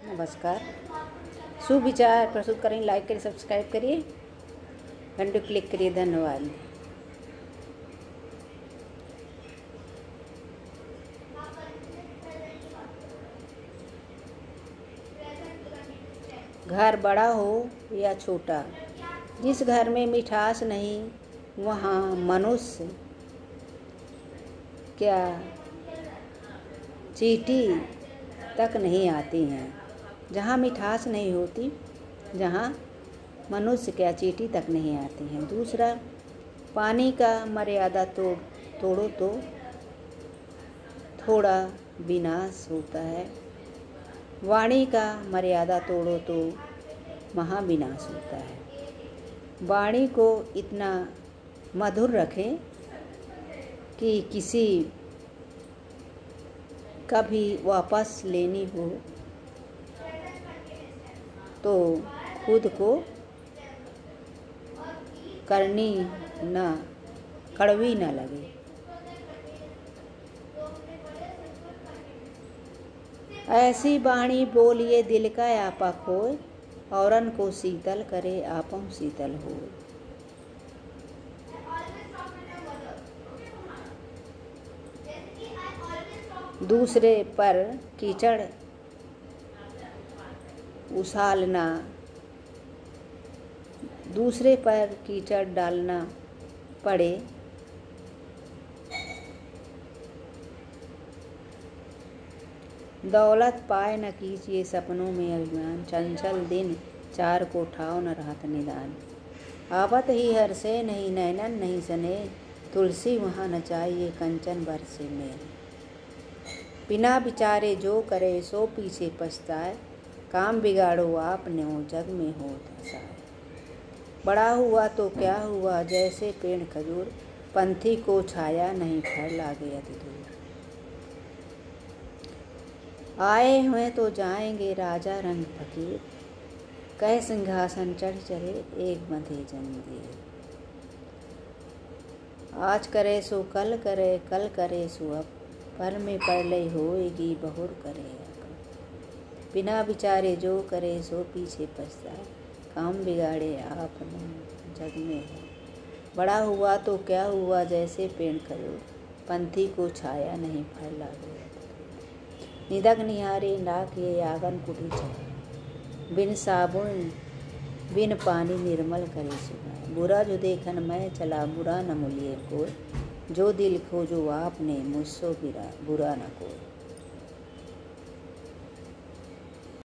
नमस्कार। सुविचार प्रस्तुत करें, लाइक करिए, सब्सक्राइब करिए, घंटे क्लिक करिए। धन्यवाद। घर बड़ा हो या छोटा, जिस घर में मिठास नहीं वहाँ मनुष्य क्या चींटी तक नहीं आती हैं। जहाँ मिठास नहीं होती, जहाँ मनुष्य क्या चींटी तक नहीं आती हैं। दूसरा, पानी का मर्यादा तोड़ो तो थोड़ा विनाश होता है। वाणी का मर्यादा तोड़ो तो महाविनाश होता है। वाणी को इतना मधुर रखें कि किसी कभी वापस लेनी हो तो खुद को कड़वी न लगे। ऐसी वाणी बोलिए दिल का आपा खोए, औरन को शीतल करे आपम शीतल हो। दूसरे पर कीचड़ उछालना, दूसरे पर कीचड़ डालना पड़े दौलत पाए न कीजिए सपनों में अभिमान। चंचल दिन चार को ठाव न रहत निदान। आवत ही हर से नहीं नैनन नहीं सने, तुलसी वहाँ न चाहिए कंचन बरसे में। बिना विचारे जो करे सो पीछे पछताए, काम बिगाड़ो आपने वो जग में हो दसाए। बड़ा हुआ तो क्या हुआ जैसे पेड़ खजूर, पंथी को छाया नहीं फल लागे अति दूर। आए हुए तो जाएंगे राजा रंग फकीर, कह सिंहासन चढ़ चले एक बंधे जंजीर। आज करे सो कल करे, कल करे सो अब, पर में परलय होएगी बहुर करे। बिना विचारे जो करे सो पीछे पछताए, काम बिगाड़े आपने जग में हो। बड़ा हुआ तो क्या हुआ जैसे पेड़ खजूर, पंथी को छाया नहीं फल लागे। निदक निहारे नाक ये आंगन कुटी चले, बिन साबुन बिन पानी निर्मल करे सुनाए। बुरा जो देखन मैं चला बुरा न मूल्य कोई, जो दिल खोजो आपने मुझसो बुरा न कोई।